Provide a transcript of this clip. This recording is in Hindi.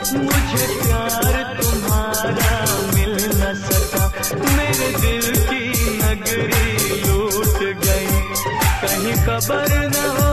मुझे प्यार तुम्हारा मिल न सका, मेरे दिल की नगरी लूट गई, कहीं खबर न हो